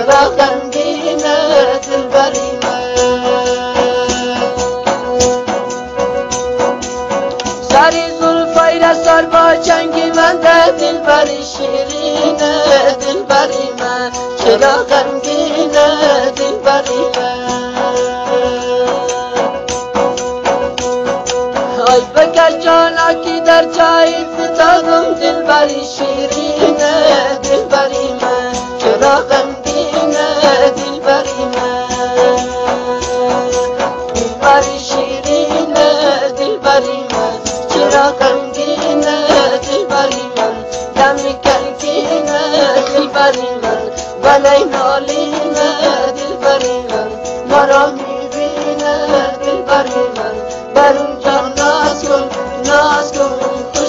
چرا غمگینه دلبری من سری زلفای رسار با چنگی من ده دلبری شیرینه دلبری من چرا غمگینه دلبری من آی بکش جانا کی در جای فتادم دلبری شیرینه دلبری من چرا غمگینه دلبری من دلبری شیرینه دلبری من چرا غمگینه دلبری من دمی کلکینه دلبری من ولی نالینه دلبری من مرا میبینه دلبری من بر اونجا ناز کن